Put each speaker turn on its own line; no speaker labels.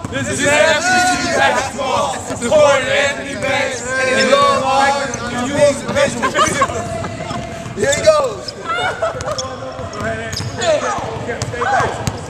This is FCC basketball. Support Anthony Banks and his long arm. Use visuals.
Here he goes.
Go ahead. Stay back.